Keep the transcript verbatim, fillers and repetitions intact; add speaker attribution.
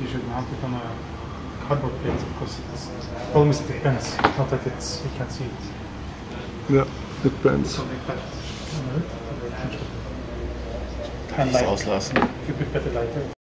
Speaker 1: you should mount it on a cardboard plate because it's almost it depends, not that it's you can't see it.
Speaker 2: Yeah, depends.
Speaker 1: And light.
Speaker 3: Auslassen.
Speaker 1: If you put better light.